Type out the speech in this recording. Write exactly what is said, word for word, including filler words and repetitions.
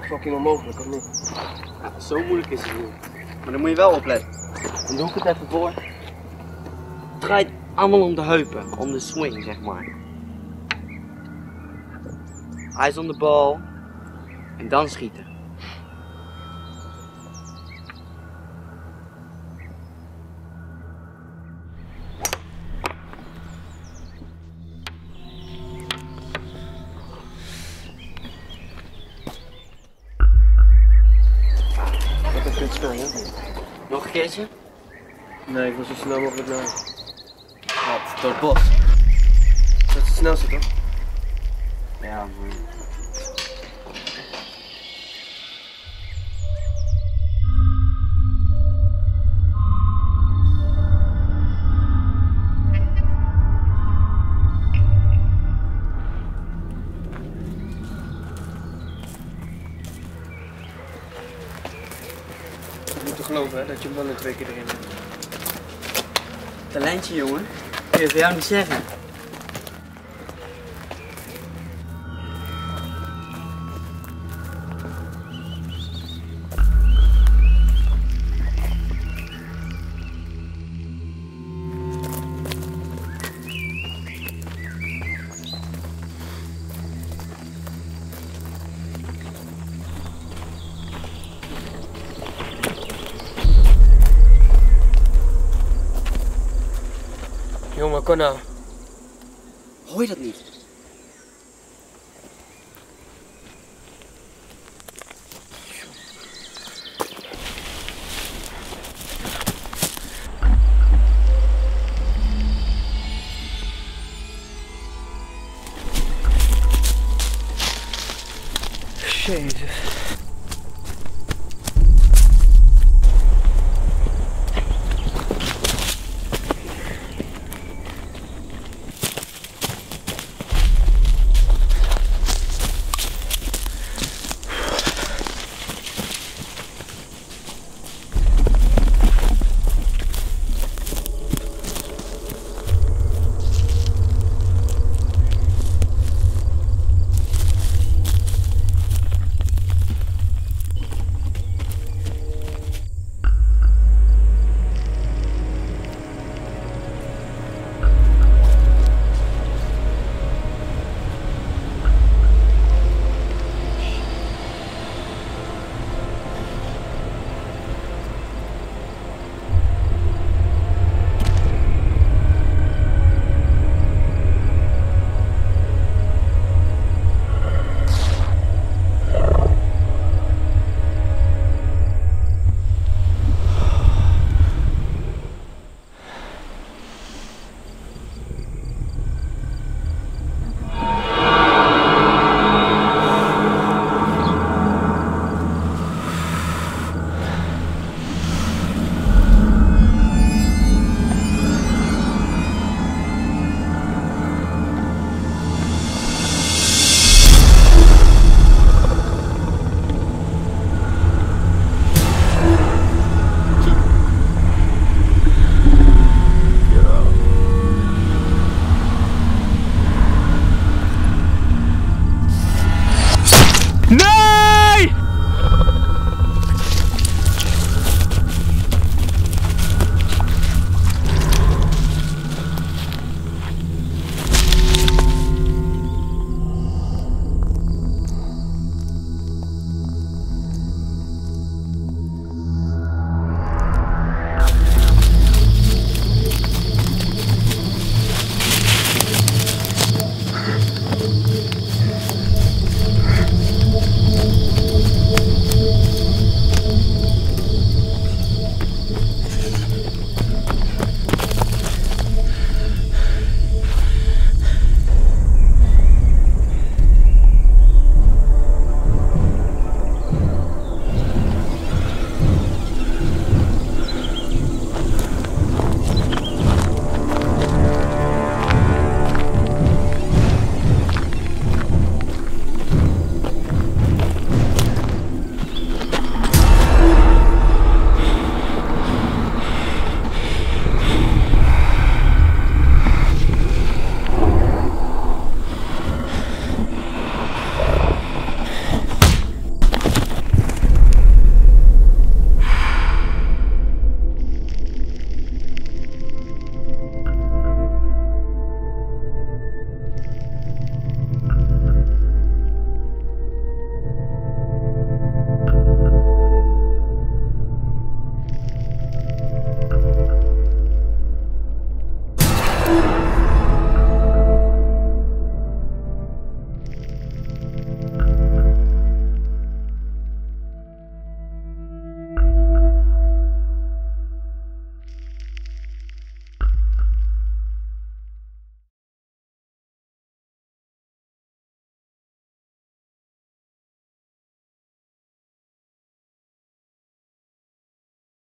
fucking onmogelijk, of niet? Ja, zo moeilijk is het niet. Maar dan moet je wel opletten. Dan doe ik het even voor. Het draait allemaal om de heupen, om de swing, zeg maar. Eyes on the ball. En dan schieten. Wat een kutspel, hè? Nog een keertje? Nee, ik wil zo snel mogelijk naar. Wat? Door het bos? Dat is het snelste, toch? Ja, man. Je moet toch geloven, hè, dat je hem dan in twee keer erin hebt. Talentje, jongen. Kun je voor jou niet zeggen. Jongen, kom nou. Hoor je dat niet? Jezus.